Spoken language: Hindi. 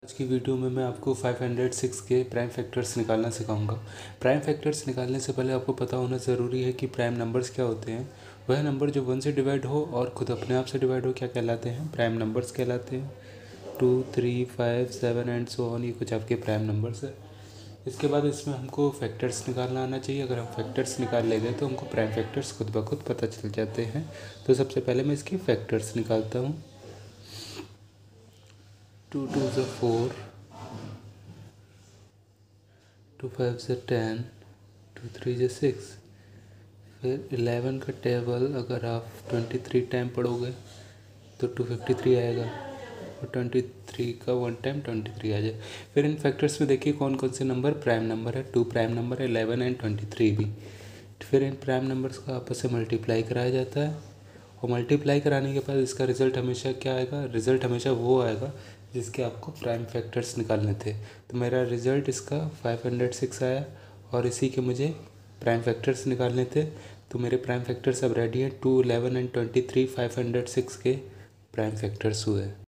आज की वीडियो में मैं आपको 506 के प्राइम फैक्टर्स निकालना सिखाऊंगा। प्राइम फैक्टर्स निकालने से पहले आपको पता होना ज़रूरी है कि प्राइम नंबर्स क्या होते हैं। वह नंबर जो 1 से डिवाइड हो और खुद अपने आप से डिवाइड हो क्या कहलाते हैं, प्राइम नंबर्स कहलाते हैं। 2, 3, 5, 7 एंड सो ऑन, ये कुछ आपके प्राइम नंबर्स है। इसके बाद इसमें हमको फैक्टर्स निकालना आना चाहिए। अगर हम फैक्टर्स निकाल ले गए तो हमको प्राइम फैक्टर्स खुद ब खुद पता चल जाते हैं। तो सबसे पहले मैं इसके फैक्टर्स निकालता हूँ। 2 2 ज़ 4, 2 5 ज़ 10, 2 3 ज़ 6। फिर 11 का टेबल अगर आप 23 टाइम पढ़ोगे तो 253 आएगा, और 23 का 1 टाइम 23 आ जाए। फिर इन फैक्टर्स में देखिए कौन कौन से नंबर प्राइम नंबर है। 2 प्राइम नंबर है, 11 एंड 23 भी। फिर इन प्राइम नंबर्स को आपस से मल्टीप्लाई कराया जाता है, और मल्टीप्लाई कराने के बाद इसका रिज़ल्ट हमेशा क्या आएगा, रिज़ल्ट हमेशा वो आएगा जिसके आपको प्राइम फैक्टर्स निकालने थे। तो मेरा रिज़ल्ट इसका 506 आया, और इसी के मुझे प्राइम फैक्टर्स निकालने थे। तो मेरे प्राइम फैक्टर्स अब रेडी हैं। 2, 11 एंड 23 506 के प्राइम फैक्टर्स हुए।